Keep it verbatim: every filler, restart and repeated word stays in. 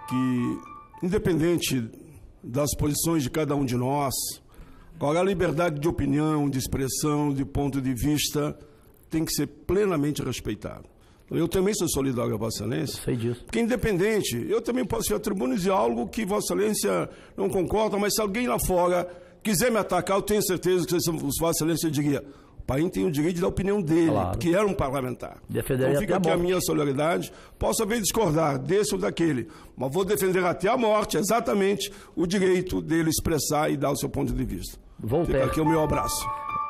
que, independente das posições de cada um de nós, agora a liberdade de opinião, de expressão, de ponto de vista, tem que ser plenamente respeitada. Eu também sou solidário a Vossa Excelência. Sei disso. Porque, independente, eu também posso ir à tribuna e dizer algo que Vossa Excelência não concorda, mas se alguém lá fora quiser me atacar, eu tenho certeza que Vossa Excelência diria: o Paim tem o direito de dar a opinião dele, claro, que era um parlamentar. Defenderia então fica até aqui a a minha solidariedade. Posso haver discordar desse ou daquele, mas vou defender até a morte exatamente o direito dele expressar e dar o seu ponto de vista. Voltaire. Fica aqui o meu abraço.